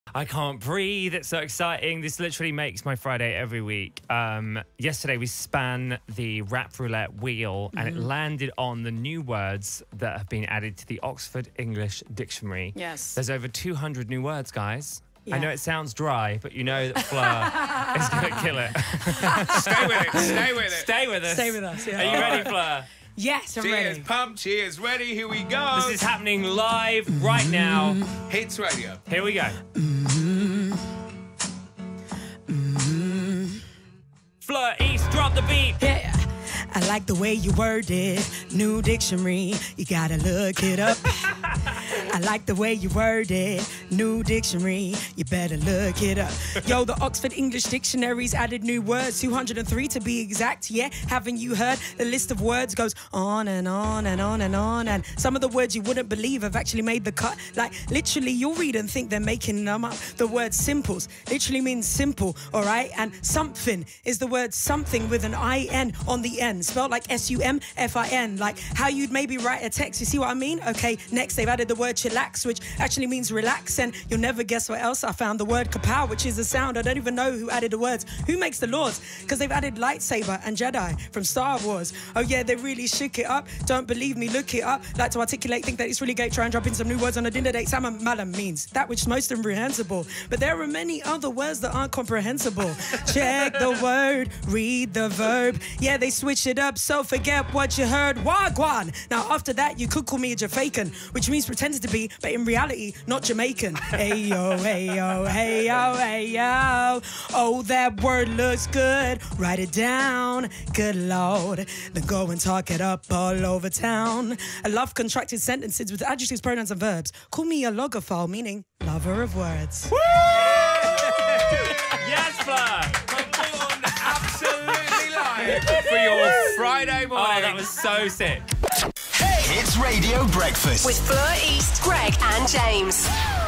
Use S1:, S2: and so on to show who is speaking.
S1: I can't breathe. It's so exciting. This literally makes my Friday every week. Yesterday we span the Rap Roulette wheel and it landed on the new words that have been added to the Oxford English Dictionary.
S2: Yes.
S1: There's over 200 new words, guys.
S2: Yeah.
S1: I know it sounds dry, but you know that Fleur is going to kill it.
S3: Stay with it. Stay with it.
S1: Stay with us.
S2: Stay with us, yeah.
S1: Are you ready, Fleur?
S2: Yes, I'm
S3: Cheers,
S2: ready.
S3: pump. Cheers, ready. Here we go.
S1: This is happening live right now.
S3: Hits Radio.
S1: Here we go. Fleur East, drop the beat.
S2: Yeah, I like the way you word it. New dictionary, you gotta look it up. I like the way you word it. New dictionary, you better look it up. Yo, the Oxford English Dictionary's added new words, 203 to be exact. Yeah, haven't you heard? The list of words goes on and on and on and on. And some of the words you wouldn't believe have actually made the cut. Like, literally, you'll read and think they're making them up. The word simples literally means simple, all right? And something is the word something with an I-N on the end, spelled like S-U-M-F-I-N, like how you'd maybe write a text. You see what I mean? Okay, next they've added the word chillax, which actually means relax, and you'll never guess what else I found. The word kapow, which is a sound. I don't even know who added the words. Who makes the laws? Because they've added lightsaber and Jedi from Star Wars. Oh yeah, they really shook it up. Don't believe me, look it up. Like to articulate, think that it's really great. Try and drop in some new words on a dinner date. Sama malam means that which is most incomprehensible. But there are many other words that aren't comprehensible. Check the word, read the verb. Yeah, they switch it up, so forget what you heard. Wagwan. Now after that, you could call me a Jamaican, which means pretended to be, but in reality, not Jamaican. Hey yo, hey yo, hey yo, hey yo. Oh, that word looks good. Write it down. Good Lord. Then go and talk it up all over town. I love contracted sentences with adjectives, pronouns, and verbs. Call me a logophile, meaning lover of words.
S1: Woo! Yes, Fleur.
S3: Performed absolutely live for your Friday morning.
S1: Oh, that was so sick.
S4: Hits Radio Breakfast
S5: With Fleur East, Greg and James.